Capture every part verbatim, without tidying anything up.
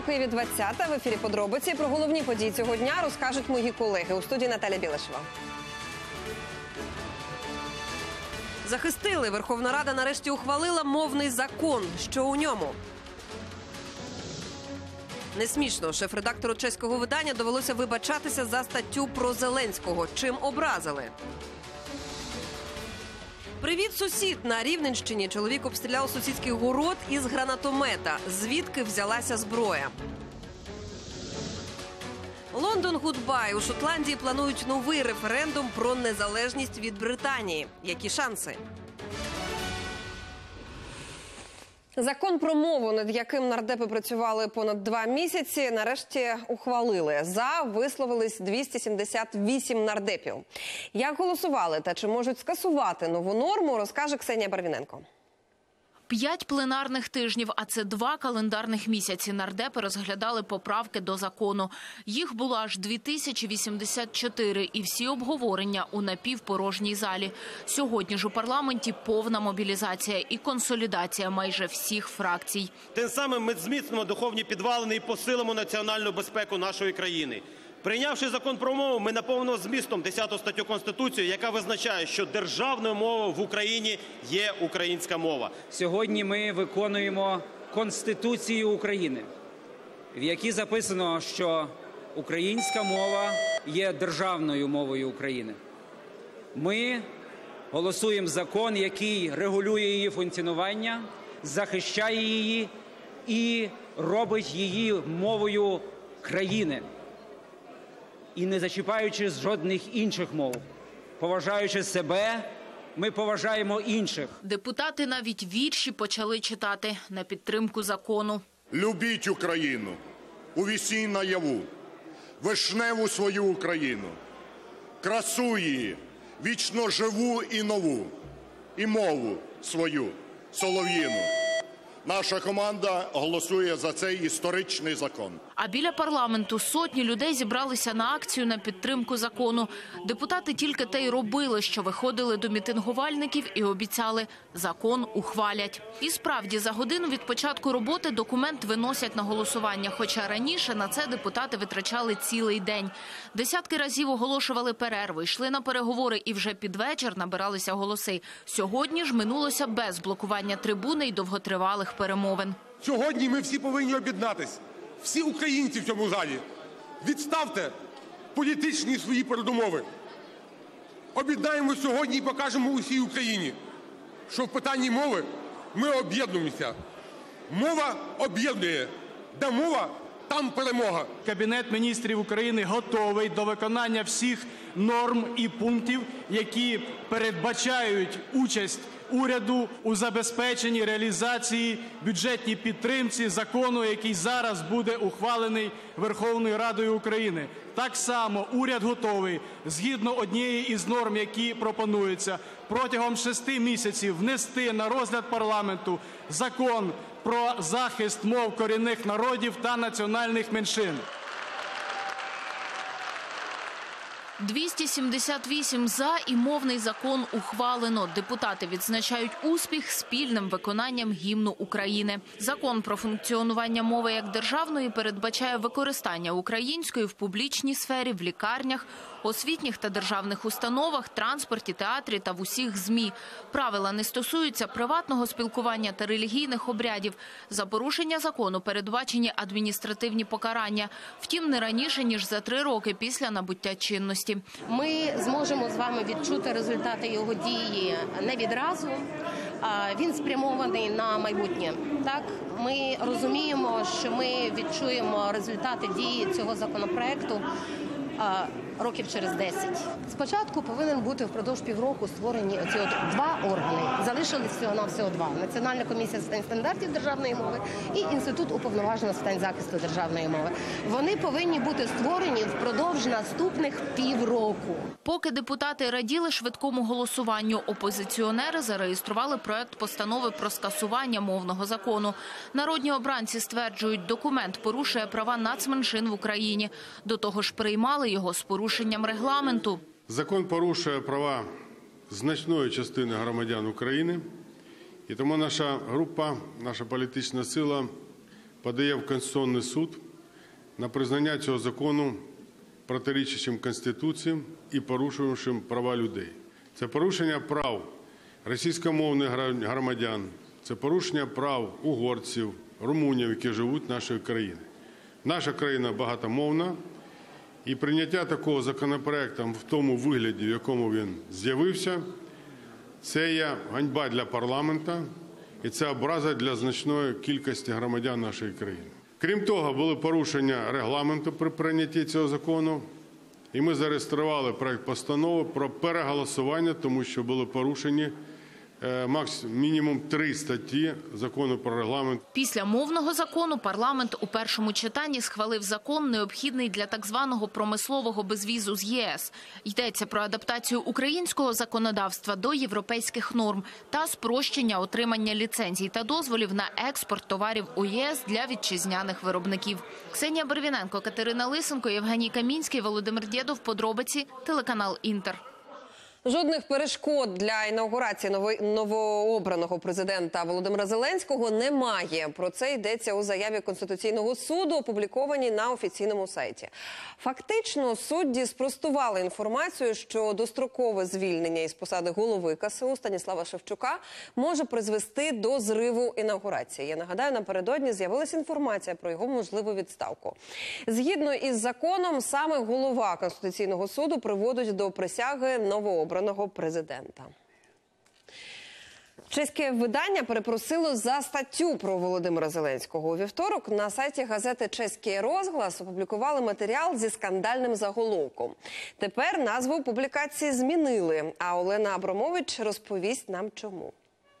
у Києві двадцята. В ефірі «Подробиці». Про головні події цього дня розкажуть мої колеги. У студії Наталя Білешева. Захистили. Верховна Рада нарешті ухвалила мовний закон. Що у ньому? Не смішно. Шеф-редактору чеського видання довелося вибачатися за статтю про Зеленського. Чим образили? Привіт, сусід! На Рівненщині чоловік обстріляв сусідський город із гранатомета. Звідки взялася зброя? Лондон гудбай. У Шотландії планують новий референдум про незалежність від Британії. Які шанси? Закон про мову, над яким нардепи працювали понад два місяці, нарешті ухвалили. За висловились двісті сімдесят вісім нардепів. Як голосували та чи можуть скасувати нову норму, розкаже Ксенія Барвіненко. П'ять пленарних тижнів, а це два календарних місяці, нардепи розглядали поправки до закону. Їх було аж дві тисячі вісімдесят чотири, і всі обговорення у напівпорожній залі. Сьогодні ж у парламенті повна мобілізація і консолідація майже всіх фракцій. Тим самим ми зміцнимо духовні підвалини і посилимо національну безпеку нашої країни. Прийнявши закон про мову, ми наповнимо змістом десяту статтю Конституції, яка визначає, що державною мовою в Україні є українська мова. Сьогодні ми виконуємо Конституцію України, в якій записано, що українська мова є державною мовою України. Ми голосуємо закон, який регулює її функціонування, захищає її і робить її мовою країни. І не зачіпаючи жодних інших мов, поважаючи себе, ми поважаємо інших. Депутати навіть вірші почали читати на підтримку закону. Любіть Україну, увісій наяву, вишневу свою Україну, красу її, вічно живу і нову, і мову свою, солов'їну. Наша команда голосує за цей історичний закон. А біля парламенту сотні людей зібралися на акцію на підтримку закону. Депутати тільки те й робили, що виходили до мітингувальників і обіцяли – закон ухвалять. І справді, за годину від початку роботи документ виносять на голосування, хоча раніше на це депутати витрачали цілий день. Десятки разів оголошували перерви, йшли на переговори і вже під вечір набиралися голоси. Сьогодні ж минулося без блокування трибуни й довготривалих перемовин. Сьогодні ми всі повинні об'єднатись. Всі українці в цьому залі. Відставте політичні свої передумови. Об'єднаємося сьогодні і покажемо усій Україні, що в питанні мови ми об'єднуємося. Мова об'єднує. Де мова, там перемога. Кабінет міністрів України готовий до виконання всіх норм і пунктів, які передбачають участь уряду у забезпеченні реалізації бюджетній підтримці закону, який зараз буде ухвалений Верховною Радою України. Так само уряд готовий, згідно однієї із норм, які пропонуються, протягом шести місяців внести на розгляд парламенту закон про захист мов корінних народів та національних меншин. двісті сімдесят вісім за і мовний закон ухвалено. Депутати відзначають успіх спільним виконанням гімну України. Закон про функціонування мови як державної передбачає використання української в публічній сфері, в лікарнях, освітніх та державних установах, транспорті, театрі та в усіх ЗМІ. Правила не стосуються приватного спілкування та релігійних обрядів. За порушення закону передбачені адміністративні покарання. Втім, не раніше, ніж за три роки після набуття чинності. Ми зможемо з вами відчути результати його дії не відразу. Він спрямований на майбутнє. Так, ми розуміємо, що ми відчуємо результати дії цього законопроекту років через десять. Спочатку повинен бути впродовж півроку створені оці от два органи. Залишились всього-навсього два. Національна комісія з питань стандартів державної мови і Інститут уповноваженого з питань захисту державної мови. Вони повинні бути створені впродовж наступних півроку. Поки депутати раділи швидкому голосуванню, опозиціонери зареєстрували проект постанови про скасування мовного закону. Народні обранці стверджують, документ порушує права нацменшин в Україні. До того ж, приймали його з порушенням регламенту. Закон порушує права значної частини громадян України, і тому наша група, наша політична сила подає в Конституційний суд на признання цього закону протирічащим Конституції і порушуючим права людей. Це порушення прав російськомовних громадян, це порушення прав угорців, румунів, які живуть в нашій країні. Наша країна багатомовна, і прийняття такого законопроекту в тому вигляді, в якому він з'явився, це є ганьба для парламенту і це образа для значної кількості громадян нашої країни. Крім того, були порушення регламенту при прийнятті цього закону, і ми зареєстрували проект постанови про переголосування, тому що були порушені мінімум три статті закону про регламент. Після мовного закону парламент у першому читанні схвалив закон, необхідний для так званого промислового безвізу з ЄС. Йдеться про адаптацію українського законодавства до європейських норм та спрощення отримання ліцензій та дозволів на експорт товарів у ЄС для вітчизняних виробників. Ксенія Барвіненко, Катерина Лисенко, Євгеній Камінський, Володимир Дєдов. Подробиці, телеканал «Інтер». Жодних перешкод для інаугурації новообраного президента Володимира Зеленського немає. Про це йдеться у заяві Конституційного суду, опублікованій на офіційному сайті. Фактично, судді спростували інформацію, що дострокове звільнення із посади голови ка се у Станіслава Шевчука може призвести до зриву інаугурації. Я нагадаю, напередодні з'явилася інформація про його можливу відставку. Згідно із законом, саме голова Конституційного суду приводить до присяги новообраного президента. Чеське видання перепросило за статтю про Володимира Зеленського. У вівторок на сайті газети «Чеський розглас» опублікували матеріал зі скандальним заголовком. Тепер назву публікації змінили, а Олена Абрамович розповість нам чому.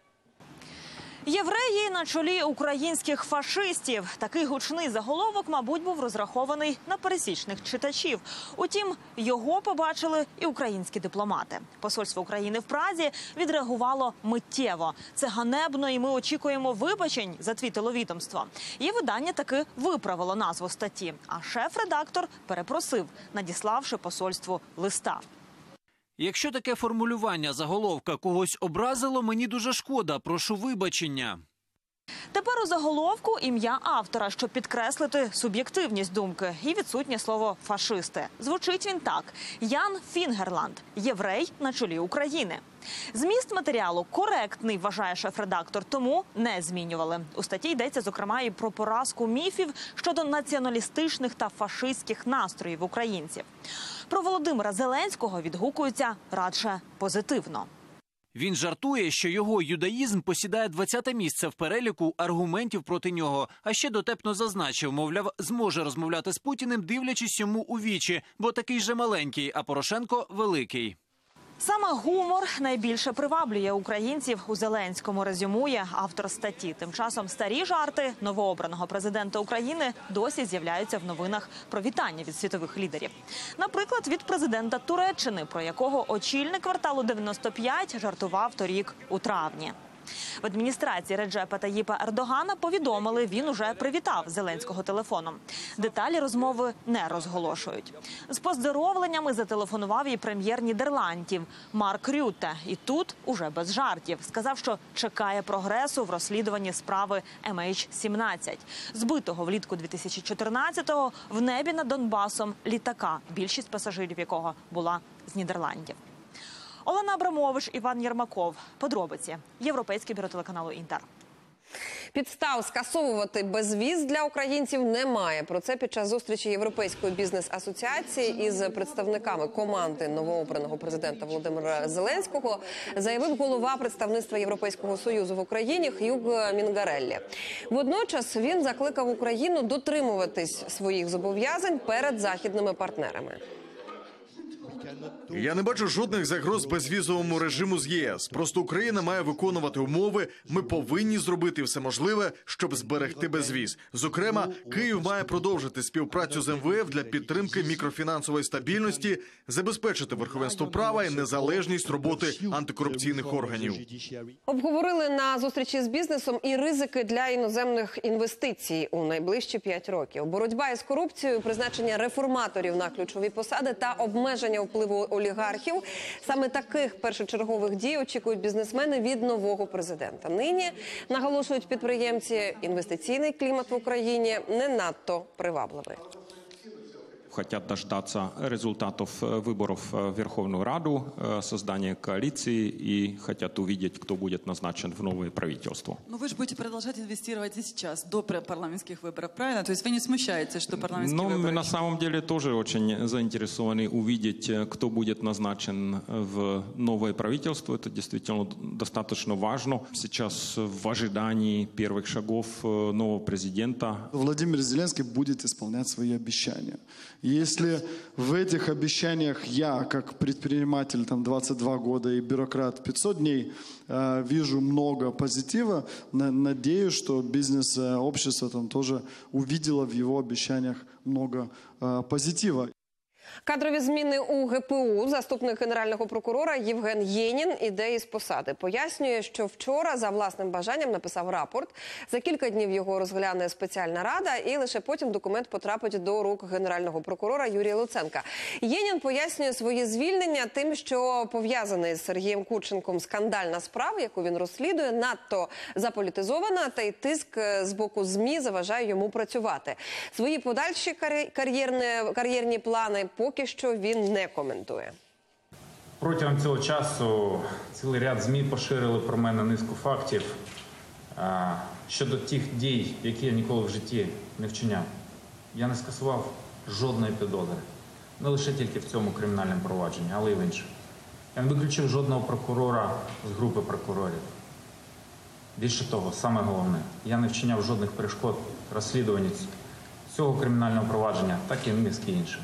Євреї на чолі українських фашистів. Такий гучний заголовок, мабуть, був розрахований на пересічних читачів. Утім, його побачили і українські дипломати. Посольство України в Празі відреагувало миттєво. Це ганебно, і ми очікуємо вибачень за твітеловідомство. І видання таки виправило назву статті, а шеф-редактор перепросив, надіславши посольству листа. Якщо таке формулювання заголовка когось образило, мені дуже шкода, прошу вибачення. Тепер у заголовку ім'я автора, щоб підкреслити суб'єктивність думки, і відсутнє слово «фашисти». Звучить він так – Ян Фінгерланд, єврей на чолі України. Зміст матеріалу коректний, вважає шеф-редактор, тому не змінювали. У статті йдеться, зокрема, і про поразку міфів щодо націоналістичних та фашистських настроїв українців. Про Володимира Зеленського відгукуються радше позитивно. Він жартує, що його юдаїзм посідає двадцяте місце в переліку аргументів проти нього. А ще дотепно зазначив, мовляв, зможе розмовляти з Путіним, дивлячись йому у вічі, бо такий же маленький, а Порошенко – великий. Саме гумор найбільше приваблює українців у Зеленському, резюмує автор статті. Тим часом старі жарти новообраного президента України досі з'являються в новинах про вітання від світових лідерів. Наприклад, від президента Туреччини, про якого очільник кварталу дев'яносто п'ять жартував торік у травні. В адміністрації Реджепа Таїпа Ердогана повідомили, він уже привітав Зеленського телефоном. Деталі розмови не розголошують. З поздоровленнями зателефонував і прем'єр Нідерландів Марк Рютте. І тут уже без жартів. Сказав, що чекає прогресу в розслідуванні справи ем ейч сімнадцять. Збитого влітку дві тисячі чотирнадцятого в небі над Донбасом літака, більшість пасажирів якого була з Нідерландів. Олена Абрамович, Іван Єрмаков. Подробиці. Європейське бюро телеканалу «Інтер». Підстав скасовувати безвіз для українців немає. Про це під час зустрічі Європейської бізнес-асоціації із представниками команди новообраного президента Володимира Зеленського заявив голова представництва Європейського Союзу в Україні Х'юг Мінгареллі. Водночас він закликав Україну дотримуватись своїх зобов'язань перед західними партнерами. Я не бачу жодних загроз безвізовому режиму з ЄС. Просто Україна має виконувати умови. Ми повинні зробити все можливе, щоб зберегти безвіз. Зокрема, Київ має продовжити співпрацю з ем ве еф для підтримки мікрофінансової стабільності, забезпечити верховенство права і незалежність роботи антикорупційних органів. Обговорили на зустрічі з бізнесом і ризики для іноземних інвестицій у найближчі п'ять років. Боротьба із корупцією, призначення реформаторів на ключові посади та обмеження впливу впливу олігархів. Саме таких першочергових дій очікують бізнесмени від нового президента. Нині, наголошують підприємці, інвестиційний клімат в Україні не надто привабливий. Хотят дождаться результатов выборов в Верховную Раду, создания коалиции и хотят увидеть, кто будет назначен в новое правительство. Но вы же будете продолжать инвестировать и сейчас, до парламентских выборов, правильно? То есть вы не смущаетесь, что парламентские Но выборы... мы на самом деле тоже очень заинтересованы увидеть, кто будет назначен в новое правительство. Это действительно достаточно важно. Сейчас в ожидании первых шагов нового президента. Владимир Зеленский будет исполнять свои обещания. Если в этих обещаниях я, как предприниматель там, двадцать два года и бюрократ пятьсот дней, э, вижу много позитива, на, надеюсь, что бизнес-общество там тоже увидело в его обещаниях много э, позитива. Кадрові зміни у ге пе у. Заступник генерального прокурора Євген Єнін іде із посади. Пояснює, що вчора за власним бажанням написав рапорт. За кілька днів його розгляне спеціальна рада і лише потім документ потрапить до рук генерального прокурора Юрія Луценка. Єнін пояснює своє звільнення тим, що пов'язаний з Сергієм Курченком скандальна справа, яку він розслідує, надто заполітизована, та й тиск з боку ЗМІ заважає йому працювати. Свої подальші кар'єрні, кар'єрні плани поки що він не коментує. Протягом цього часу цілий ряд ЗМІ поширили про мене низку фактів а, щодо тих дій, які я ніколи в житті не вчиняв. Я не скасував жодної підозри. Не лише тільки в цьому кримінальному провадженні, але й в інших. Я не виключив жодного прокурора з групи прокурорів. Більше того, саме головне, я не вчиняв жодних перешкод розслідуванню цього кримінального провадження, так і низки інших.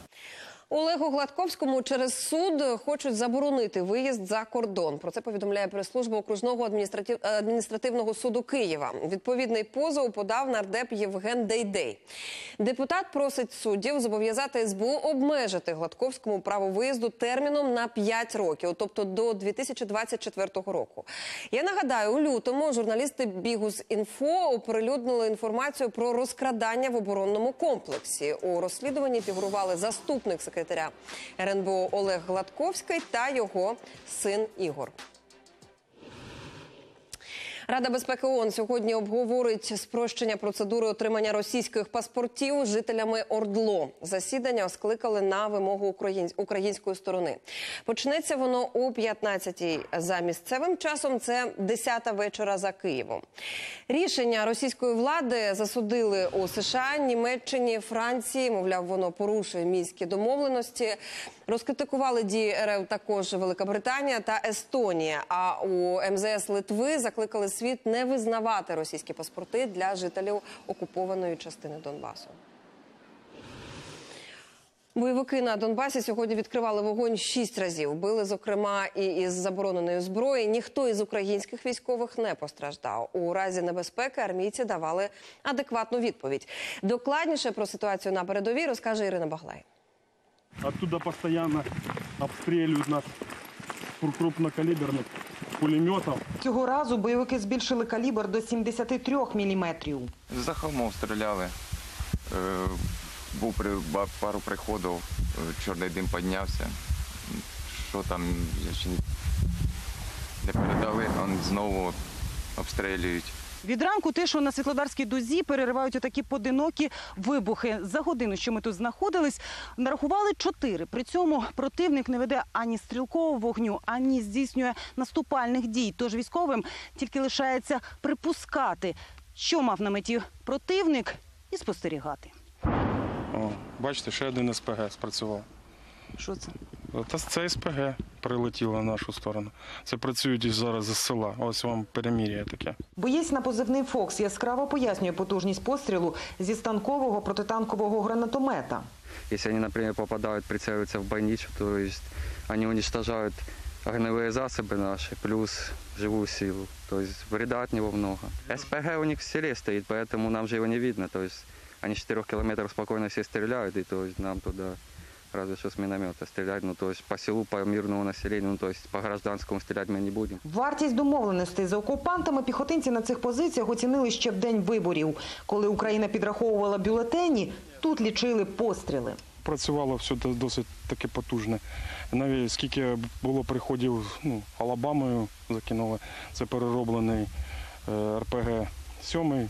Олегу Гладковському через суд хочуть заборонити виїзд за кордон. Про це повідомляє прес-служба окружного адміністратив... адміністративного суду Києва. Відповідний позов подав нардеп Євген Дейдей. Депутат просить суддів зобов'язати ес бе у обмежити Гладковському право виїзду терміном на п'ять років, тобто до дві тисячі двадцять четвертого року. Я нагадаю, у лютому журналісти Бігус.Інфо оприлюднили інформацію про розкрадання в оборонному комплексі. У розслідуванні фігурували заступник секретаря ер ен бе о Олег Гладковський та його син Ігор. Рада безпеки ООН сьогодні обговорить спрощення процедури отримання російських паспортів жителями ОРДЛО. Засідання скликали на вимогу української сторони. Почнеться воно о п'ятнадцятій за місцевим часом, це десята вечора за Києвом. Рішення російської влади засудили у США, Німеччині, Франції. Мовляв, воно порушує мінські домовленості. Розкритикували дії ер еф також Велика Британія та Естонія. А у ем зе ес Литви закликали світ не визнавати російські паспорти для жителів окупованої частини Донбасу. Бойовики на Донбасі сьогодні відкривали вогонь шість разів. Били, зокрема, і із забороненої зброї. Ніхто із українських військових не постраждав. У разі небезпеки армійці давали адекватну відповідь. Докладніше про ситуацію на передовій розкаже Ірина Баглай. Оттуда постоянно обстрілюють нас крупнокаліберних пулеметів. Цього разу бойовики збільшили калібр до сімдесят три міліметрів. За холмов стріляли. Був пару приходів, чорний дим піднявся. Що там, я ще не передали, вони знову обстрілюють. Від ранку те, що на Світлодарській дузі переривають отакі поодинокі вибухи. За годину, що ми тут знаходились, нарахували чотири. При цьому противник не веде ані стрілкового вогню, ані здійснює наступальних дій. Тож військовим тільки лишається припускати, що мав на меті противник, і спостерігати. О, бачите, ще один ес пе ге спрацював. Що це? Та це ес пе ге прилетіло на нашу сторону. Це працюють зараз із села. Ось вам перемір'я таке. Боєць на позивний «Фокс» яскраво пояснює потужність пострілу зі станкового протитанкового гранатомета. Якщо вони, наприклад, попадають, прицілюються в бойницю, то вони уничтожають огневі засоби наші, плюс живу силу. Тобто вреда від нього много. ес пе ге у них в селі стоїть, тому нам же його не видно. Тобто вони з чотирьох кілометрів спокійно всі стріляють, і тобто нам туди разве что с миномета стрелять, ну то есть по селу, по мирному населению, ну то есть по гражданскому стрелять мы не будем. Вартість домовленостей з окупантами піхотинці на цих позиціях оцінили ще в день виборів. Коли Україна підраховувала бюлетені, тут лічили постріли. Працювало все досить таки потужне. Навіть скільки було приходів, ну, Алабамою закинули, це перероблений ер пе ге сім,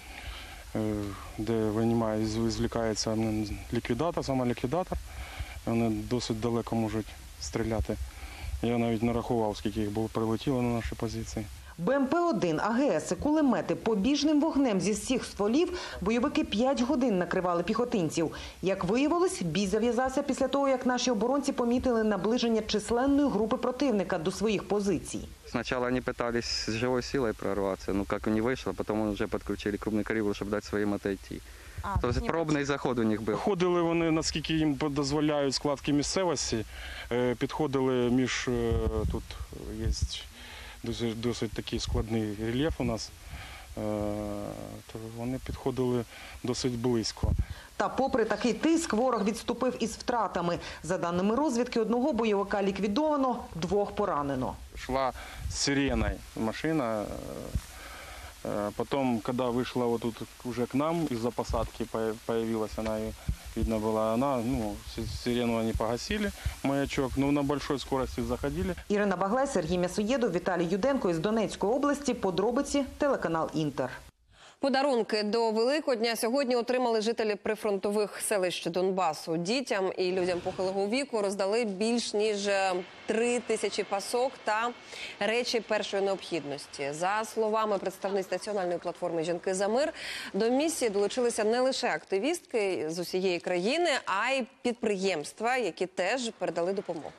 де винімає, звлікається ліквідатор, саме ліквідатор. Вони досить далеко можуть стріляти. Я навіть не рахував, скільки їх було прилетіло на наші позиції. Бе ем пе один, а ге ес і кулемети побіжним вогнем зі всіх стволів бойовики п'ять годин накривали піхотинців. Як виявилось, бій зав'язався після того, як наші оборонці помітили наближення численної групи противника до своїх позицій. Сначала они пытались с живой силой прорваться, но как не вышло, потом уже подключили крупный калибр, чтобы дать своим отойти. А, Тобто пробний заход у них був. Ходили вони, наскільки їм дозволяють складки місцевості, підходили між, тут є досить, досить такий складний рельєф у нас, то вони підходили досить близько. Та попри такий тиск, ворог відступив із втратами. За даними розвідки, одного бойовика ліквідовано, двох поранено. Шла з сиреною машина, потом, когда вышла вот тут уже к нам, из-за посадки появилась, она, видно была, она, ну, сирену они погасили, маячок, но на большой скорости заходили. Ірина Баглай, Сергій М'ясоєдов, Віталій Юденко із Донецької області. Подробиці, телеканал «Інтер». Подарунки до Великодня сьогодні отримали жителі прифронтових селищ Донбасу. Дітям і людям похилого віку роздали більш ніж три тисячі пасок та речі першої необхідності. За словами представниць національної платформи «Жінки за мир», до місії долучилися не лише активістки з усієї країни, а й підприємства, які теж передали допомогу.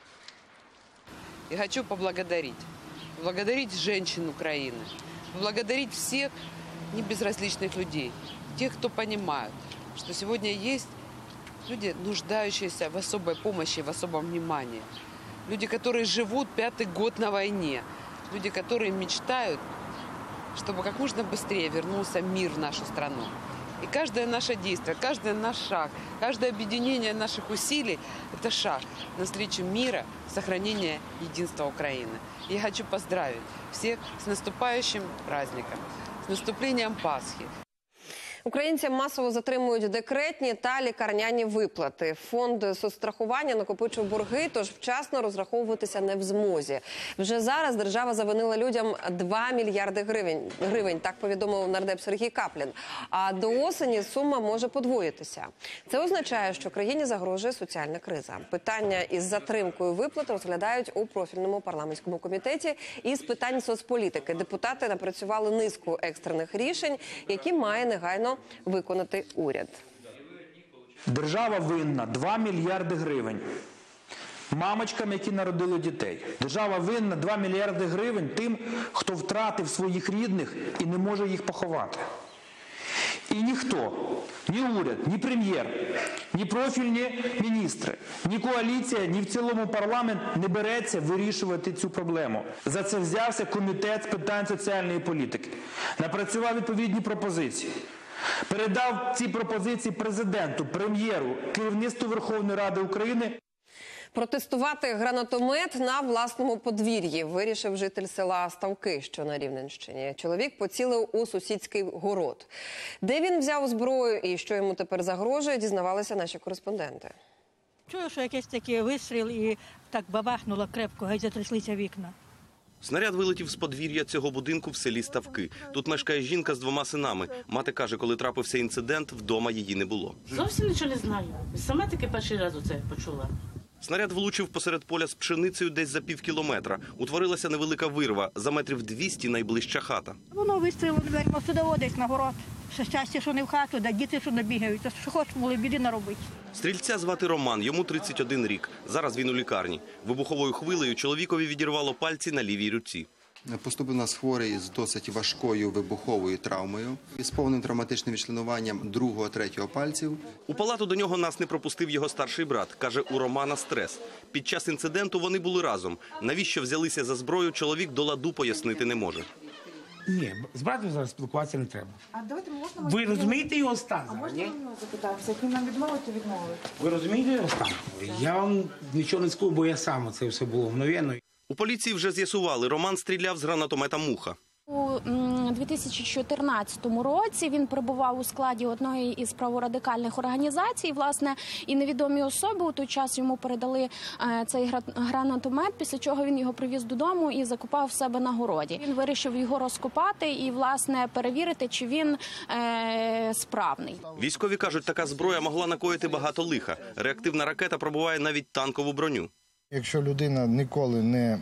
Я хочу поблагодарить. Поблагодарить женщин Украины. Поблагодарить всех небезразличных людей. Тех, кто понимает, что сегодня есть люди, нуждающиеся в особой помощи, в особом внимании. Люди, которые живут пятый год на войне. Люди, которые мечтают, чтобы как можно быстрее вернулся мир в нашу страну. И каждое наше действие, каждый наш шаг, каждое объединение наших усилий – это шаг навстречу мира, сохранения единства Украины. Я хочу поздравить всех с наступающим праздником, с наступлением Пасхи. Українцям масово затримують декретні та лікарняні виплати. Фонд соцстрахування накопичив борги, тож вчасно розраховуватися не в змозі. Вже зараз держава завинила людям два мільярди гривень, гривень, так повідомив нардеп Сергій Каплін. А до осені сума може подвоїтися. Це означає, що країні загрожує соціальна криза. Питання із затримкою виплат розглядають у профільному парламентському комітеті із питань соцполітики. Депутати напрацювали низку екстрених рішень, які має негайно виконати уряд. Держава винна два мільярди гривень мамочкам, які народили дітей. Держава винна два мільярди гривень тим, хто втратив своїх рідних і не може їх поховати. І ніхто, ні уряд, ні прем'єр, ні профільні міністри, ні коаліція, ні в цілому парламент не береться вирішувати цю проблему. За це взявся Комітет з питань соціальної політики. Напрацював відповідні пропозиції. Передав ці пропозиції президенту, прем'єру, керівництву Верховної Ради України. Протестувати гранатомет на власному подвір'ї вирішив житель села Ставки, що на Рівненщині. Чоловік поцілив у сусідський город. Де він взяв зброю і що йому тепер загрожує, дізнавалися наші кореспонденти. Чую, що якийсь такий вистріл і так бабахнуло крепко, геть затряслися вікна. Снаряд вилетів з подвір'я цього будинку в селі Ставки. Тут мешкає жінка з двома синами. Мати каже, коли трапився інцидент, вдома її не було. Зовсім нічого не знаю. Сама таки перший раз оце почула. Снаряд влучив посеред поля з пшеницею десь за пів кілометра. Утворилася невелика вирва, за метрів двісті найближча хата. Воно вистрілило, дверима сюди десь на город. Ще щастя, що не в хату, да діти, що не бігають. Та що хоч, могли біди наробити. Стрільця звати Роман, йому тридцять один рік. Зараз він у лікарні. Вибуховою хвилею чоловікові відірвало пальці на лівій руці. Поступив у нас хворий з досить важкою вибуховою травмою, з повним травматичним відчленуванням другого-третього пальців. У палату до нього нас не пропустив його старший брат. Каже, у Романа стрес. Під час інциденту вони були разом. Навіщо взялися за зброю, чоловік до ладу пояснити не може. Ні, з братом зараз спілкуватися не треба. А давайте можна... Ви розумієте його стан? А можна його запитатися, як він нам відмовить, то відмовить? Ви розумієте його стан? Я вам нічого не скажу, бо я сам, це все було мгновенно. У поліції вже з'ясували, Роман стріляв з гранатомета «Муха». У дві тисячі чотирнадцятому році він перебував у складі одної із праворадикальних організацій, власне, і невідомі особи у той час йому передали цей гранатомет, після чого він його привіз додому і закопав в себе на городі. Він вирішив його розкопати і, власне, перевірити, чи він е, справний. Військові кажуть, така зброя могла накоїти багато лиха. Реактивна ракета пробиває навіть танкову броню. Якщо людина ніколи не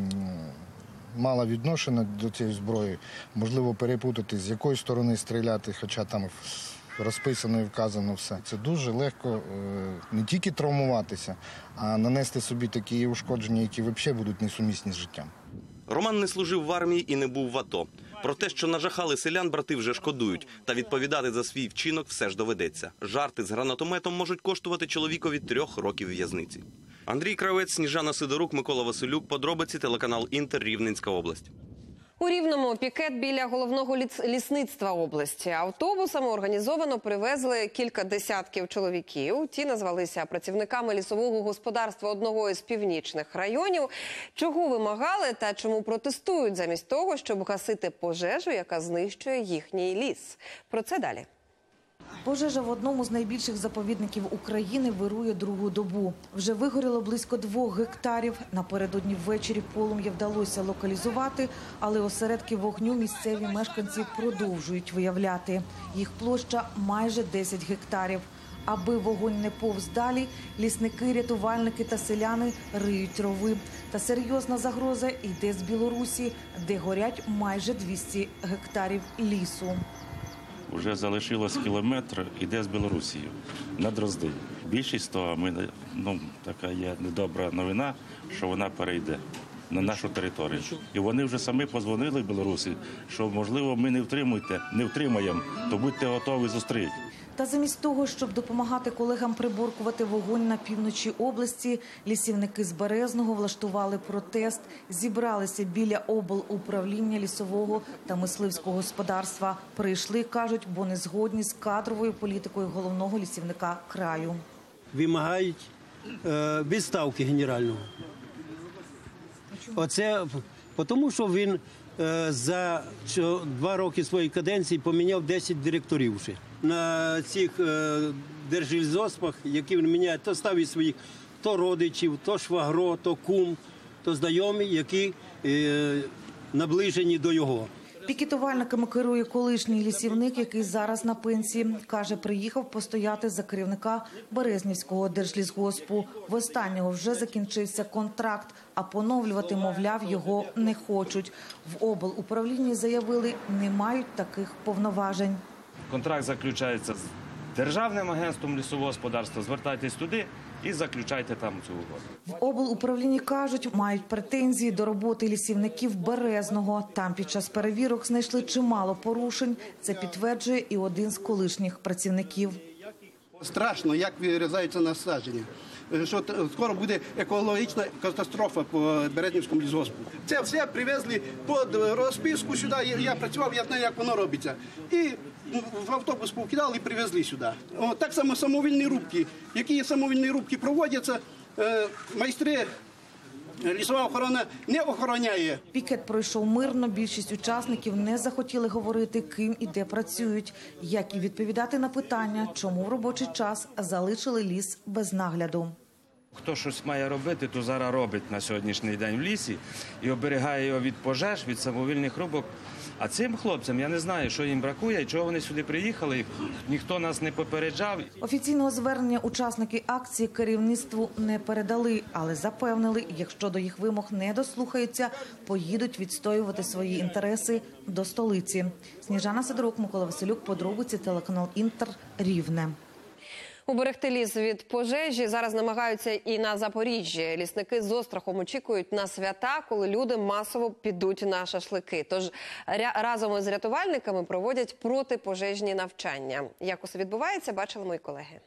мала відношення до цієї зброї, можливо перепутати, з якої сторони стріляти, хоча там розписано і вказано все. Це дуже легко не тільки травмуватися, а нанести собі такі ушкодження, які взагалі будуть несумісні з життям. Роман не служив в армії і не був в АТО. Про те, що нажахали селян, брати вже шкодують. Та відповідати за свій вчинок все ж доведеться. Жарти з гранатометом можуть коштувати чоловікові трьох років в'язниці. Андрій Кравець, Сніжана Сидорук, Микола Василюк. Подробиці, телеканал «Інтер», Рівненська область. У Рівному пікет біля головного лісництва області. Автобусами організовано привезли кілька десятків чоловіків. Ті назвалися працівниками лісового господарства одного із північних районів. Чого вимагали та чому протестують замість того, щоб гасити пожежу, яка знищує їхній ліс? Про це далі. Пожежа в одному з найбільших заповідників України вирує другу добу. Вже вигоріло близько двох гектарів. Напередодні ввечері полум'я вдалося локалізувати, але осередки вогню місцеві мешканці продовжують виявляти. Їх площа майже десять гектарів. Аби вогонь не повз далі, лісники, рятувальники та селяни риють рови. Та серйозна загроза йде з Білорусі, де горять майже двісті гектарів лісу. Вже залишилось кілометр, іде з Білорусією на Дрозди. Більшість того, ми, ну, така є недобра новина, що вона перейде на нашу територію. І вони вже самі подзвонили в Білорусі, що, можливо, ми не втримуєте, не втримаємо, то будьте готові зустріти. Та замість того, щоб допомагати колегам приборкувати вогонь на півночі області, лісівники з Березного влаштували протест, зібралися біля облуправління лісового та мисливського господарства. Прийшли, кажуть, бо не згодні з кадровою політикою головного лісівника краю. Вимагають е, відставки генерального. Оце тому, що він е, за два роки своєї каденції поміняв десять директорів вже. На цих е, держлісгоспах, які він міняє, то ставить своїх то родичів, то швагро, то кум, то знайомі, які е, наближені до його. Пікетувальниками керує колишній лісівник, який зараз на пенсії. Каже, приїхав постояти за керівника Березнівського держлісгоспу. В останнього вже закінчився контракт, а поновлювати, мовляв, його не хочуть. В облуправлінні заявили, не мають таких повноважень. Контракт заключається з Державним агентством лісового господарства. Звертайтесь туди і заключайте там цю угоду. В облуправлінні кажуть, мають претензії до роботи лісівників Березного. Там під час перевірок знайшли чимало порушень. Це підтверджує і один з колишніх працівників. Страшно, як вирізаються насадження. Що скоро буде екологічна катастрофа по Березнівському лісгоспу. Це все привезли під розписку сюди, я працював, я знаю, як воно робиться. І в автобус покидали і привезли сюди. О, так само самовільні рубки. Які самовільні рубки проводяться, майстри, лісова охорона не охороняє. Пікет пройшов мирно, більшість учасників не захотіли говорити, ким і де працюють, як і відповідати на питання, чому в робочий час залишили ліс без нагляду. Хто щось має робити, то зараз робить на сьогоднішній день в лісі і оберігає його від пожеж, від самовільних рубок. А цим хлопцям я не знаю, що їм бракує і чого вони сюди приїхали. Ніхто нас не попереджав. Офіційного звернення учасники акції керівництву не передали, але запевнили, якщо до їх вимог не дослухаються, поїдуть відстоювати свої інтереси до столиці. Сніжана Сидорук, Микола Василюк, подробиці, телеканал «Інтер», Рівне. Уберегти ліс від пожежі зараз намагаються і на Запоріжжі. Лісники з острахом очікують на свята, коли люди масово підуть на шашлики. Тож разом із рятувальниками проводять протипожежні навчання. Як усе відбувається, бачили мої колеги.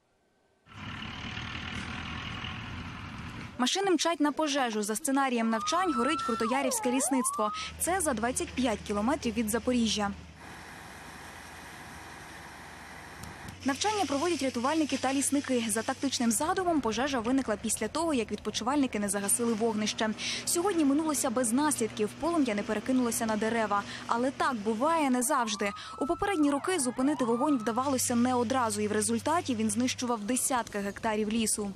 Машини мчать на пожежу. За сценарієм навчань горить Крутоярівське лісництво. Це за двадцять п'ять кілометрів від Запоріжжя. Навчання проводять рятувальники та лісники. За тактичним задумом пожежа виникла після того, як відпочивальники не загасили вогнище. Сьогодні минулося без наслідків, полум'я не перекинулося на дерева. Але так буває не завжди. У попередні роки зупинити вогонь вдавалося не одразу, і в результаті він знищував десятки гектарів лісу.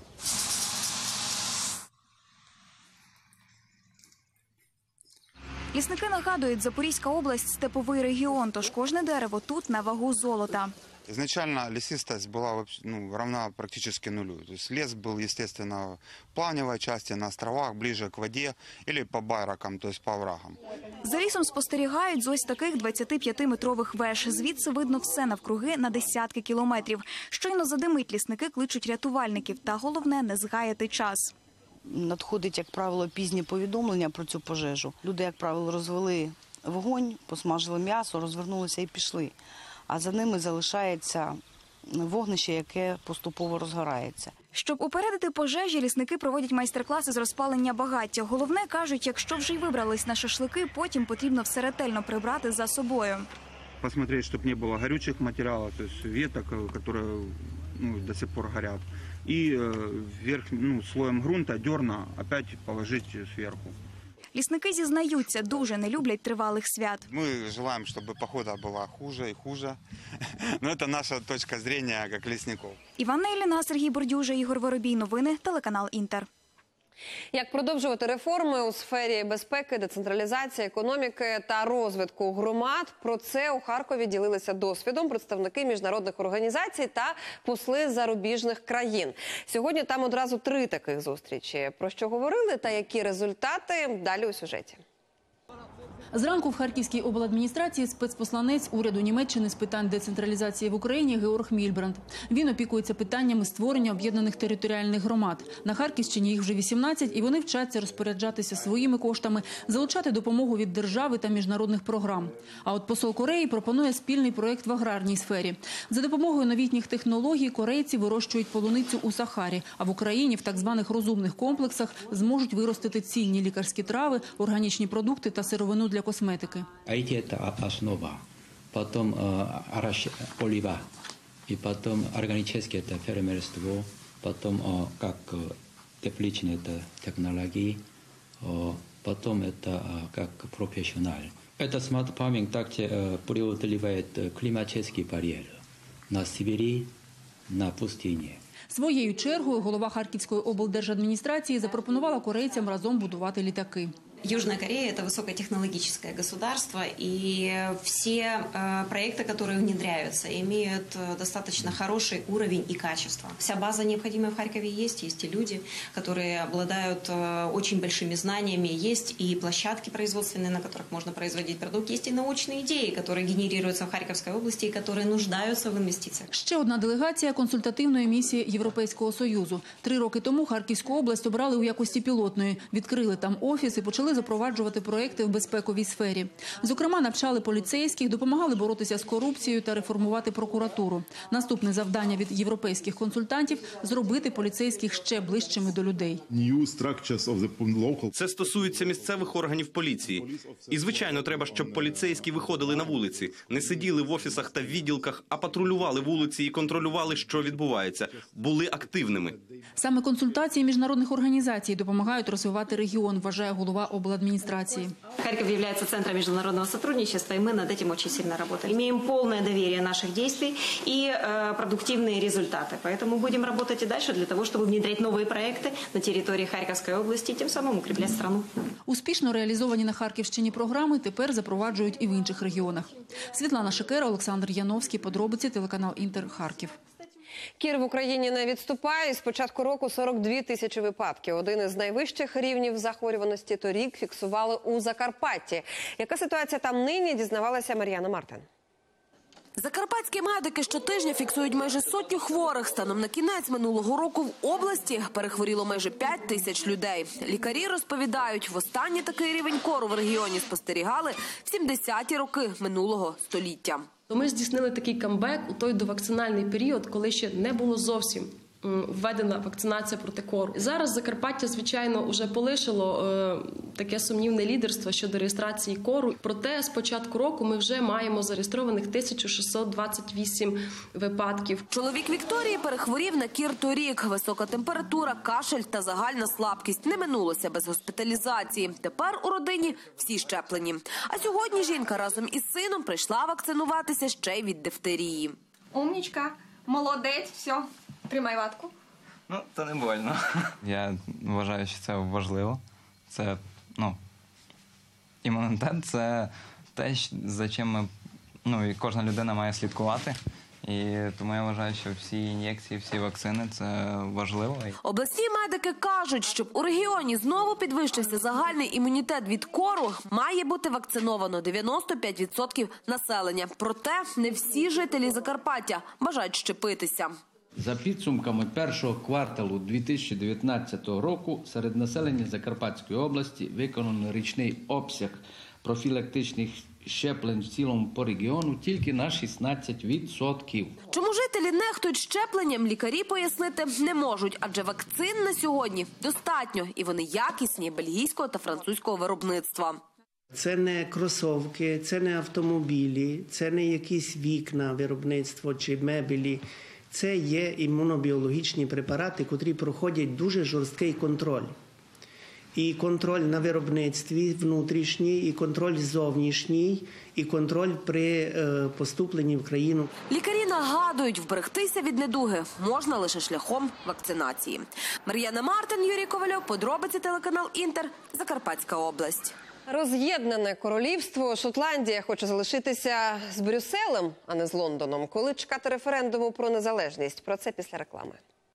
Лісники нагадують, Запорізька область – степовий регіон, тож кожне дерево тут на вагу золота. Изначально лесистость была ну, равна практически нулю. То есть лес был, естественно, в плавневой части, на островах, ближе к воде или по байракам, то есть по оврагам. За лісом спостерігають з ось таких двадцятип'ятиметрових веж. Звідси видно все навкруги на десятки кілометрів. Щойно задимить, лісники кличуть рятувальників. Та головне – не згаяти час. Надходить, як правило, пізні повідомлення про цю пожежу. Люди, як правило, розвели вогонь, посмажили м'ясо, розвернулися і пішли. А за ними залишається вогнище, яке поступово розгорається. Щоб упередити пожежі, лісники проводять майстер-класи з розпалення багаття. Головне, кажуть, якщо вже й вибрались на шашлики, потім потрібно все ретельно прибрати за собою. Посмотреть, чтобы не было горючих материалов, то есть веток, которые ну, до сих пор горят. И вверх, ну, слоем грунта, дерна опять положить сверху. Лісники зізнаються, дуже не люблять тривалих свят. Мы желаем, чтобы погода была хуже и хуже. Но это наша точка зрения, как лесников. Іванна Ілліна, Сергій Бордюжа, Ігор Воробій. Новини, телеканал «Інтер». Як продовжувати реформи у сфері безпеки, децентралізації, економіки та розвитку громад? Про це у Харкові ділилися досвідом представники міжнародних організацій та посли зарубіжних країн. Сьогодні там одразу три таких зустрічі. Про що говорили та які результати? Далі у сюжеті. Зранку в Харківській обладміністрації спецпосланець уряду Німеччини з питань децентралізації в Україні Георг Мільбранд. Він опікується питаннями створення об'єднаних територіальних громад. На Харківщині їх вже вісімнадцять, і вони вчаться розпоряджатися своїми коштами, залучати допомогу від держави та міжнародних програм. А от посол Кореї пропонує спільний проєкт в аграрній сфері. За допомогою новітніх технологій корейці вирощують полуницю у Сахарі, а в Україні в так званих розумних комплексах зможуть виростити цінні лікарські трави, органічні продукти та сировину для косметики. ай ти – это основа, потом э, олива, и потом органическое – это фермерство, потом э, как тепличные – это технологии, э, потом это э, как профессионал. Это smart farming также э, преодолевает климатический барьер на Сибири, на пустыне. Своєю чергою голова Харківської облдержадміністрації запропонувала корейцям разом будувати літаки. Южная Корея – это высокотехнологическое государство, и все э, проекты, которые внедряются, имеют э, достаточно хороший уровень и качество. Вся база необходимая в Харькове есть, есть и люди, которые обладают э, очень большими знаниями, есть и площадки производственные, на которых можно производить продукт, есть и научные идеи, которые генерируются в Харьковской области и которые нуждаются в инвестициях. Ще одна делегація консультативної місії Європейського Союзу. Три роки тому Харківську область обрали у якості пілотної, відкрили там офіс і почали запроваджувати проекти в безпековій сфері. Зокрема, навчали поліцейських, допомагали боротися з корупцією та реформувати прокуратуру. Наступне завдання від європейських консультантів – зробити поліцейських ще ближчими до людей. Це стосується місцевих органів поліції. І, звичайно, треба, щоб поліцейські виходили на вулиці, не сиділи в офісах та відділках, а патрулювали вулиці і контролювали, що відбувається, були активними. Саме консультації міжнародних організацій допомагають розвивати регіон, вважає голова обладміністрації. Харьков является центром международного сотрудничества, и мы над этим очень сильно работаем. Имеем полное доверие наших действий и э, продуктивные результаты. Поэтому будем работать и дальше для того, чтобы внедрять новые проекты на территории Харьковской области и тем самым укреплять страну. Успішно реалізовані на Харківщині програми тепер запроваджують і в інших регіонах. Світлана Шикера, Олександр Яновський. Подробиці, телеканал «Інтер», Харків. Кір в Україні не відступає. З початку року сорок дві тисячі випадків. Один із найвищих рівнів захворюваності торік фіксували у Закарпатті. Яка ситуація там нині, дізнавалася Мар'яна Мартин. Закарпатські медики щотижня фіксують майже сотню хворих. Станом на кінець минулого року в області перехворіло майже п'ять тисяч людей. Лікарі розповідають, востаннє такий рівень кору в регіоні спостерігали в сімдесяті роки минулого століття. Ми здійснили такий камбек у той довакцинальний період, коли ще не було зовсім введена вакцинація проти кору. Зараз Закарпаття, звичайно, вже полишило е, таке сумнівне лідерство щодо реєстрації кору. Проте з початку року ми вже маємо зареєстрованих тисячу шістсот двадцять вісім випадків. Чоловік Вікторії перехворів на кір торік. Висока температура, кашель та загальна слабкість. Не минулося без госпіталізації. Тепер у родині всі щеплені. А сьогодні жінка разом із сином прийшла вакцинуватися ще й від дифтерії. Умнічка, молодець, все. Тримай ватку. Ну, то не больно. Я вважаю, що це важливо. Це, ну, імунітет – це те, за чим ми, ну, і кожна людина має слідкувати. І тому я вважаю, що всі ін'єкції, всі вакцини – це важливо. Обласні медики кажуть, щоб у регіоні знову підвищився загальний імунітет від кору, має бути вакциновано дев'яносто п'ять відсотків населення. Проте не всі жителі Закарпаття бажають щепитися. За підсумками першого кварталу дві тисячі дев'ятнадцятого року серед населення Закарпатської області виконано річний обсяг профілактичних щеплень в цілому по регіону тільки на шістнадцять відсотків. Чому жителі нехтують щепленням, лікарі пояснити не можуть, адже вакцин на сьогодні достатньо, і вони якісні, бельгійського та французького виробництва. Це не кросовки, це не автомобілі, це не якісь вікна, виробництво чи мебелі. Це є імунобіологічні препарати, котрі проходять дуже жорсткий контроль. І контроль на виробництві внутрішній, і контроль зовнішній, і контроль при е, поступленні в країну. Лікарі нагадують, вберегтися від недуги можна лише шляхом вакцинації. Мар'яна Мартин, Юрій Ковальов, подробиці, телеканал Інтер, Закарпатська область. Роз'єднане королівство Шотландія хоче залишитися з Брюсселем, а не з Лондоном. Коли чекати референдуму про незалежність? Про це після реклами.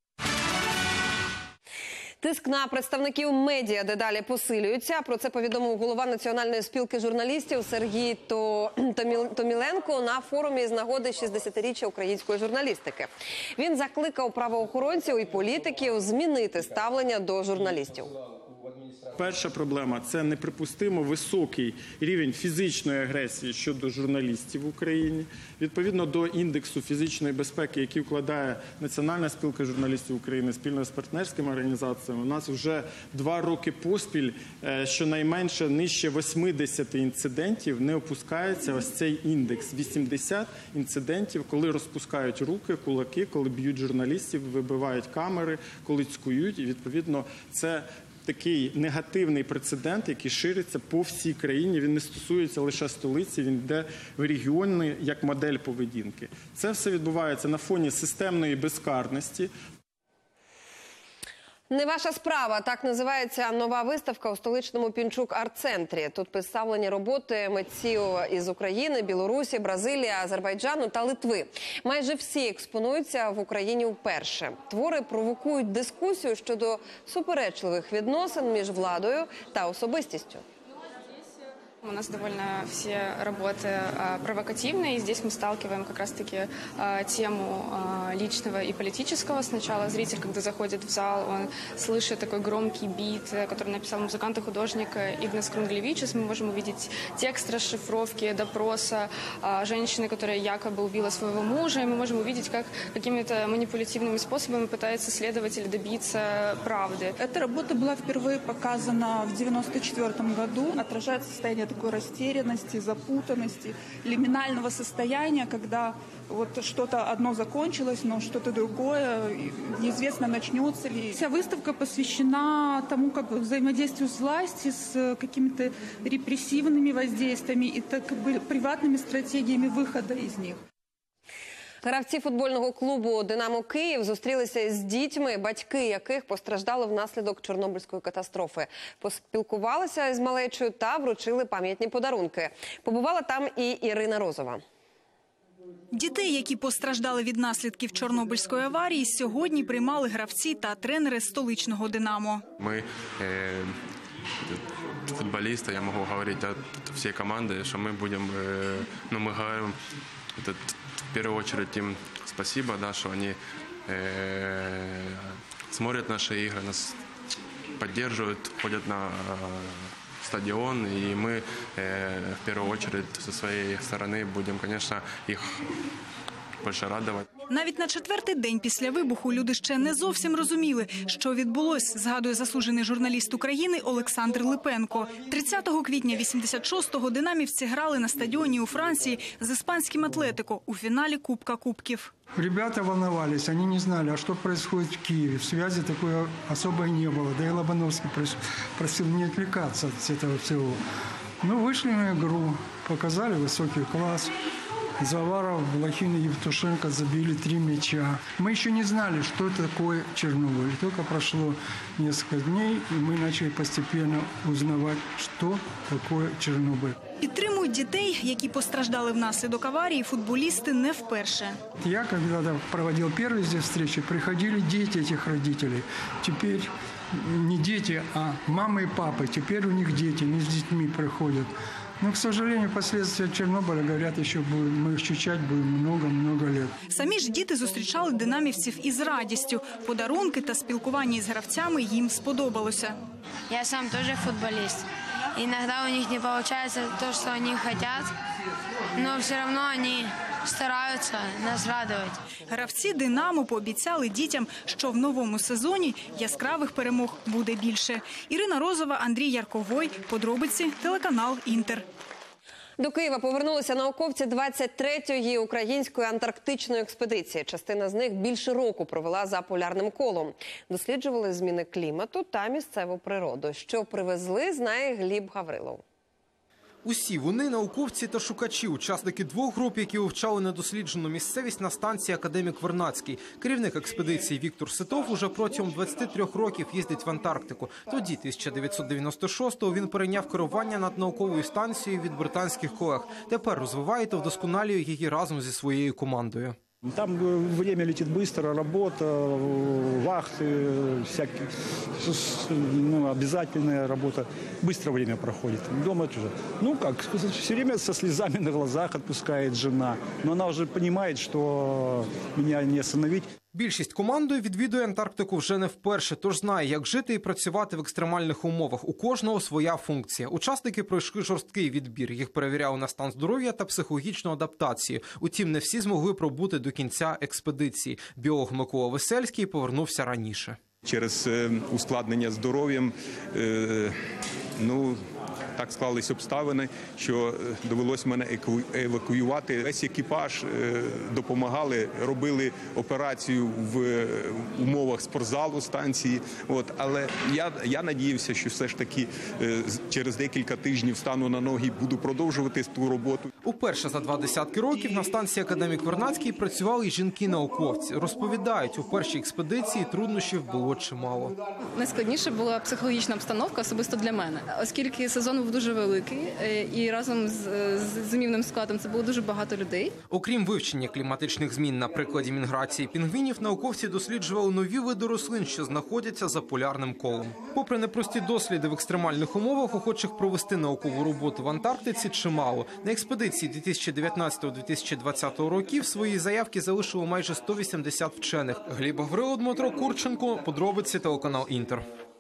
Тиск на представників медіа дедалі посилюється. Про це повідомив голова Національної спілки журналістів Сергій Томіленко на форумі з нагоди шістдесятиріччя української журналістики. Він закликав правоохоронців і політиків змінити ставлення до журналістів. Перша проблема – це неприпустимо високий рівень фізичної агресії щодо журналістів в Україні. Відповідно до індексу фізичної безпеки, який вкладає Національна спілка журналістів України спільно з партнерськими організаціями, у нас вже два роки поспіль щонайменше нижче восьмидесяти інцидентів не опускається ось цей індекс. вісімдесят інцидентів, коли розпускають руки, кулаки, коли б'ють журналістів, вибивають камери, коли цькують. І відповідно це такий негативний прецедент, який шириться по всій країні. Він не стосується лише столиці, він йде в регіони як модель поведінки. Це все відбувається на фоні системної безкарності. Не ваша справа. Так називається нова виставка у столичному Пінчук-арт-центрі. Тут представлені роботи митців із України, Білорусі, Бразилії, Азербайджану та Литви. Майже всі експонуються в Україні вперше. Твори провокують дискусію щодо суперечливих відносин між владою та особистістю. У нас довольно все работы а, провокативные, и здесь мы сталкиваем как раз-таки а, тему а, личного и политического. Сначала зритель, когда заходит в зал, он слышит такой громкий бит, который написал музыкант и художник Игнас Крунглевичус. Мы можем увидеть текст расшифровки допроса а, женщины, которая якобы убила своего мужа, и мы можем увидеть, как какими-то манипулятивными способами пытается следователь добиться правды. Эта работа была впервые показана в девяносто четвёртом году, отражает состояние такой растерянности, запутанности, лиминального состояния, когда вот что-то одно закончилось, но что-то другое, неизвестно, начнется ли. Вся выставка посвящена тому, как взаимодействию с властью, с какими-то репрессивными воздействиями и так, приватными стратегиями выхода из них. Гравці футбольного клубу «Динамо Київ» зустрілися з дітьми, батьки яких постраждали внаслідок Чорнобильської катастрофи. Поспілкувалися з малечою та вручили пам'ятні подарунки. Побувала там і Ірина Розова. Дітей, які постраждали від наслідків Чорнобильської аварії, сьогодні приймали гравці та тренери столичного «Динамо». Ми е, футболісти, я можу говорити від всієї команди, що ми будемо, е, ну, ми говоримо, в первую очередь им спасибо, да, что они э, смотрят наши игры, нас поддерживают, ходят на э, стадион, и мы э, в первую очередь со своей стороны будем, конечно, их больше радовать. Навіть на четвертий день після вибуху люди ще не зовсім розуміли, що відбулось, згадує заслужений журналіст України Олександр Липенко. тридцятого квітня вісімдесят шостого динамівці грали на стадіоні у Франції з іспанським «Атлетико» у фіналі Кубка Кубків. Ребята волновались, они не знали, а что происходит в Киеве. Связи такой особой не было. Да и Лобановский просил не отвлекаться от этого всего. Ну, вышли на игру, показали высокий класс. Заваров, Блохин и Евтушенко забили три мяча. Мы еще не знали, что такое Чернобыль. Только прошло несколько дней, и мы начали постепенно узнавать, что такое Чернобыль. Підтримують дітей, які постраждали внаслідок аварії, футболісти не вперше. Я, когда проводил первые здесь встречи, приходили дети этих родителей. Теперь не дети, а мамы и папы. Теперь у них дети, они с детьми приходят. Но, к сожалению, последствия Чернобыля, говорят, еще будем, мы ощущать будем много-много лет. Самі ж діти зустрічали динамівців із радістю. Подарунки та спілкування із гравцями їм сподобалося. Я сам теж футболіст. Иногда у них не получается то, что они хотят, но все равно они стараются нас радовать. Гравці «Динамо» пообіцяли дітям, що в новому сезоні яскравих перемог буде більше. Ірина Розова, Андрій Ярковой. Подробиці телеканал «Інтер». До Києва повернулися науковці двадцять третьої української антарктичної експедиції. Частина з них більше року провела за полярним колом. Досліджували зміни клімату та місцеву природу. Що привезли, знає Гліб Гаврилов. Усі вони – науковці та шукачі, учасники двох груп, які вивчали недосліджену місцевість на станції «Академік Вернадський». Керівник експедиції Віктор Ситов уже протягом двадцяти трьох років їздить в Антарктику. Тоді, тисяча дев'ятсот дев'яносто шостого, він перейняв керування над науковою станцією від британських колег. Тепер розвиває та вдосконалює її разом зі своєю командою. Там время летит быстро, работа, вахты, всякие, ну, обязательная работа. Быстро время проходит. Дома тоже. Ну как, все время со слезами на глазах отпускает жена. Но она уже понимает, что меня не остановить. Більшість командою відвідує Антарктику вже не вперше, тож знає, як жити і працювати в екстремальних умовах. У кожного своя функція. Учасники пройшли жорсткий відбір. Їх перевіряли на стан здоров'я та психологічну адаптацію. Утім, не всі змогли пробути до кінця експедиції. Біолог Микола Весельський повернувся раніше. Через ускладнення здоров'ям, ну... так склались обставини, що довелось мене евакуювати. Весь екіпаж допомагали, робили операцію в умовах спортзалу станції. От, але я, я надіявся, що все ж таки через декілька тижнів стану на ноги і буду продовжувати ту роботу. Уперше за два десятки років на станції «Академік Вернадський» працювали й жінки-науковці. Розповідають, у першій експедиції труднощів було чимало. Найскладніше була психологічна обстановка, особисто для мене. Оскільки сезон був дуже великий і разом з зимівним складом це було дуже багато людей. Окрім вивчення кліматичних змін на прикладі міграції пінгвінів, науковці досліджували нові види рослин, що знаходяться за полярним колом. Попри непрості досліди в екстремальних умовах, охочих провести наукову роботу в Антарктиці чимало. На експедиції дві тисячі дев'ятнадцятого - дві тисячі двадцятого років свої заявки залишило майже сто вісімдесят вчених. Гліб Гаврилов, Дмитро Курченко. Подробиці телеканал «Інтер».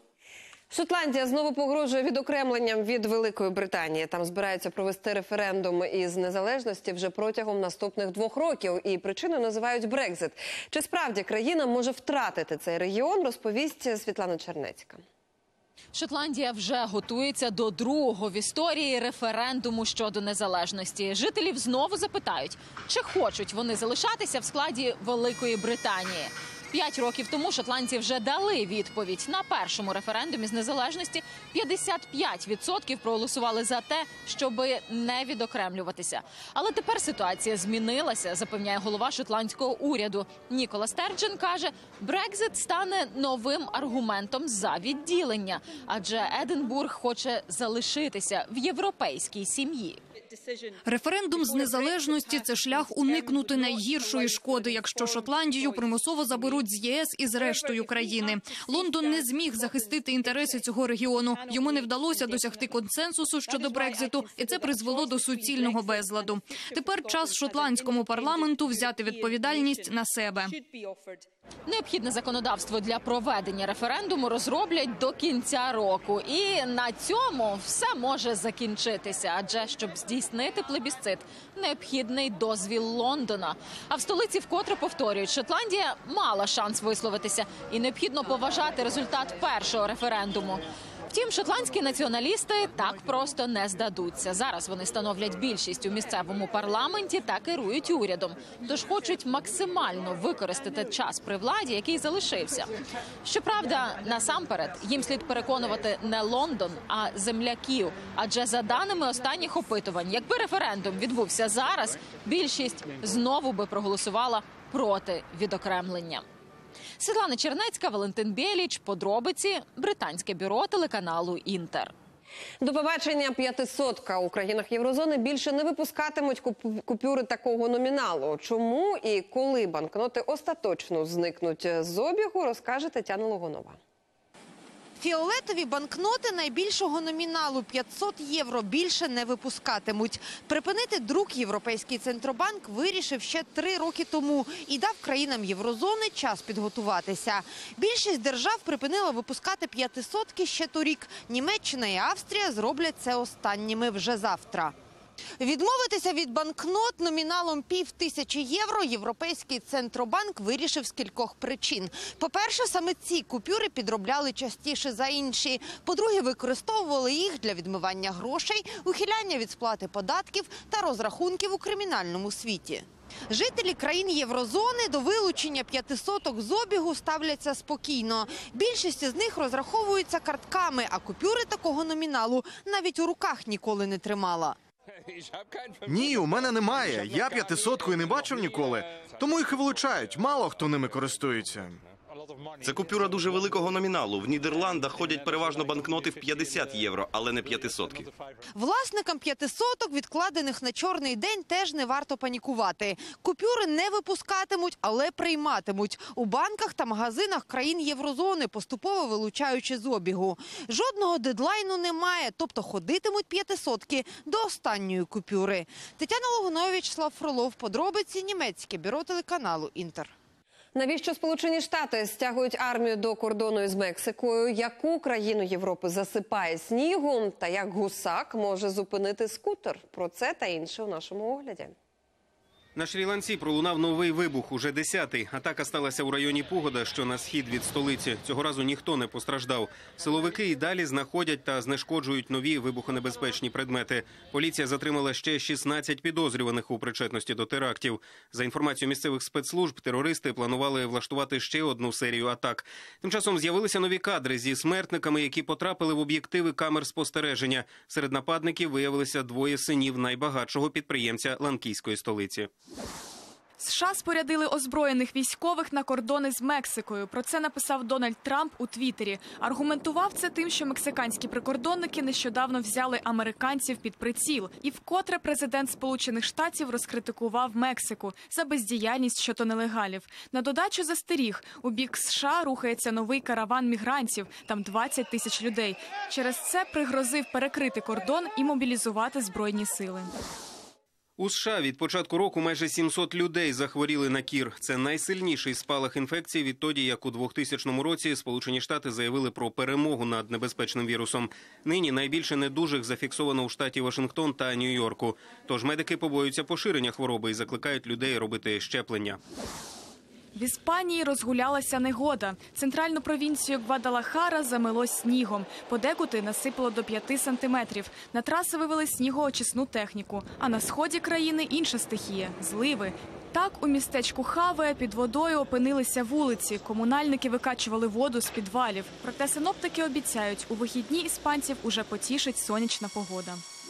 Шотландія знову погрожує відокремленням від Великої Британії. Там збираються провести референдум із незалежності вже протягом наступних двох років. І причиною називають Брекзит. Чи справді країна може втратити цей регіон, розповість Світлана Чернецька. Шотландія вже готується до другого в історії референдуму щодо незалежності. Жителів знову запитають, чи хочуть вони залишатися в складі Великої Британії. П'ять років тому шотландці вже дали відповідь. На першому референдумі з незалежності п'ятдесят п'ять відсотків проголосували за те, щоб не відокремлюватися. Але тепер ситуація змінилася, запевняє голова шотландського уряду. Нікола Стерджен каже, Брекзит стане новим аргументом за відділення, адже Единбург хоче залишитися в європейській сім'ї. Референдум з незалежності – це шлях уникнути найгіршої шкоди, якщо Шотландію примусово заберуть з ЄС і з рештою країни. Лондон не зміг захистити інтереси цього регіону. Йому не вдалося досягти консенсусу щодо Брекзиту, і це призвело до суцільного безладу. Тепер час шотландському парламенту взяти відповідальність на себе. Необхідне законодавство для проведення референдуму розроблять до кінця року. І на цьому все може закінчитися. Адже, щоб здійснити плебісцит, необхідний дозвіл Лондона. А в столиці вкотре повторюють, Шотландія мала шанс висловитися. І необхідно поважати результат першого референдуму. Втім, шотландські націоналісти так просто не здадуться. Зараз вони становлять більшість у місцевому парламенті та керують урядом. Тож хочуть максимально використати час при владі, який залишився. Щоправда, насамперед, їм слід переконувати не Лондон, а земляків. Адже за даними останніх опитувань, якби референдум відбувся зараз, більшість знову би проголосувала проти відокремлення. Світлана Чернецька, Валентин Біліч. Подробиці. Британське бюро телеканалу «Інтер». До побачення п'ятисотка. У країнах Єврозони більше не випускатимуть купюри такого номіналу. Чому і коли банкноти остаточно зникнуть з обігу, розкаже Тетяна Логунова. Фіолетові банкноти найбільшого номіналу п'ятсот євро більше не випускатимуть. Припинити друк Європейський Центробанк вирішив ще три роки тому і дав країнам Єврозони час підготуватися. Більшість держав припинила випускати п'ятисотки ще торік. Німеччина і Австрія зроблять це останніми вже завтра. Відмовитися від банкнот номіналом пів тисячі євро Європейський Центробанк вирішив з кількох причин. По-перше, саме ці купюри підробляли частіше за інші. По-друге, використовували їх для відмивання грошей, ухиляння від сплати податків та розрахунків у кримінальному світі. Жителі країн Єврозони до вилучення п'ятисоток з обігу ставляться спокійно. Більшість з них розраховуються картками, а купюри такого номіналу навіть у руках ніколи не тримала. Ні, у мене немає. Я п'ятисотку і не бачив ніколи. Тому їх і вилучають. Мало хто ними користується. Це купюра дуже великого номіналу. В Нідерландах ходять переважно банкноти в п'ятдесят євро, але не п'ятисотки. Власникам п'ятисоток, відкладених на чорний день, теж не варто панікувати. Купюри не випускатимуть, але прийматимуть. У банках та магазинах країн Єврозони, поступово вилучаючи з обігу. Жодного дедлайну немає, тобто ходитимуть п'ятисотки до останньої купюри. Тетяна Логунова, В'ячеслав Фролов. Подробиці. Німецьке бюро телеканалу «Інтер». Навіщо Сполучені Штати стягують армію до кордону із Мексикою? Яку країну Європи засипає снігом? Та як гусак може зупинити скутер? Про це та інше у нашому огляді. На Шрі-Ланці пролунав новий вибух, уже десятий. Атака сталася у районі Пугода, що на схід від столиці. Цього разу ніхто не постраждав. Силовики і далі знаходять та знешкоджують нові вибухонебезпечні предмети. Поліція затримала ще шістнадцять підозрюваних у причетності до терактів. За інформацією місцевих спецслужб, терористи планували влаштувати ще одну серію атак. Тим часом з'явилися нові кадри зі смертниками, які потрапили в об'єктиви камер спостереження. Серед нападників виявилися двоє синів найбагатшого підприємця ланкійської столиці. США спорядили озброєних військових на кордони з Мексикою. Про це написав Дональд Трамп у Твіттері. Аргументував це тим, що мексиканські прикордонники нещодавно взяли американців під приціл. І вкотре президент Сполучених Штатів розкритикував Мексику за бездіяльність щодо нелегалів. На додачу застеріг, у бік США рухається новий караван мігрантів, там двадцять тисяч людей. Через це пригрозив перекрити кордон і мобілізувати збройні сили. У США від початку року майже сімсот людей захворіли на кір. Це найсильніший спалах інфекції відтоді, як у двохтисячному році Сполучені Штати заявили про перемогу над небезпечним вірусом. Нині найбільше недужих зафіксовано у штаті Вашингтон та Нью-Йорку. Тож медики побоюються поширення хвороби і закликають людей робити щеплення. В Іспанії розгулялася негода. Центральну провінцію Гвадалахара замело снігом. Подекуди насипало до п'яти сантиметрів. На траси вивели снігоочисну техніку. А на сході країни інша стихія – зливи. Так, у містечку Хаве під водою опинилися вулиці. Комунальники викачували воду з підвалів. Проте синоптики обіцяють, у вихідні іспанців уже потішить сонячна погода.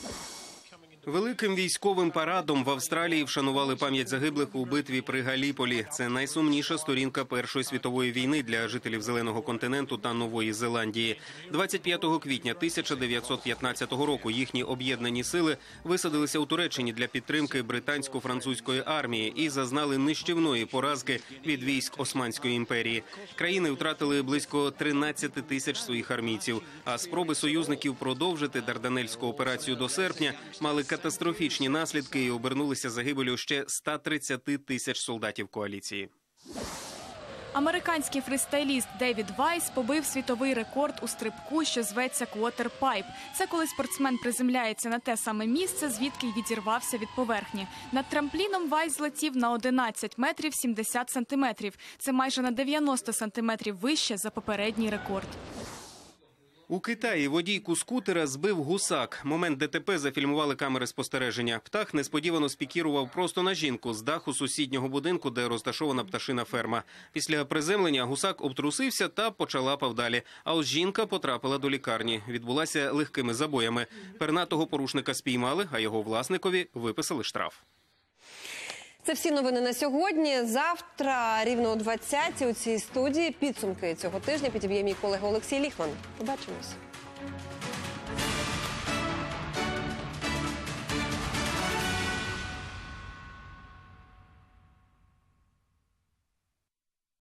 Великим військовим парадом в Австралії вшанували пам'ять загиблих у битві при Галіполі. Це найсумніша сторінка Першої світової війни для жителів Зеленого континенту та Нової Зеландії. двадцять п'ятого квітня тисяча дев'ятсот п'ятнадцятого року їхні об'єднані сили висадилися у Туреччині для підтримки британсько-французької армії і зазнали нищівної поразки від військ Османської імперії. Країни втратили близько тринадцяти тисяч своїх армійців, а спроби союзників продовжити Дарданельську операцію до серпня мали катастрофічні наслідки і обернулися загибелю ще ста тридцяти тисяч солдатів коаліції. Американський фристайліст Девід Вайс побив світовий рекорд у стрибку, що зветься квотерпайп. Це коли спортсмен приземляється на те саме місце, звідки й відірвався від поверхні. Над трампліном Вайс злетів на одинадцять метрів сімдесят сантиметрів. Це майже на дев'яносто сантиметрів вище за попередній рекорд. У Китаї водійку скутера збив гусак. Момент ДТП зафільмували камери спостереження. Птах несподівано спікірував просто на жінку з даху сусіднього будинку, де розташована пташина ферма. Після приземлення гусак обтрусився та почалапав далі. А ось жінка потрапила до лікарні. Відбулася легкими забоями. Пернатого порушника спіймали, а його власникові виписали штраф. Це всі новини на сьогодні. Завтра рівно о двадцятій у цій студії підсумки цього тижня підіб'є мій колега Олексій Ліхман. Побачимось.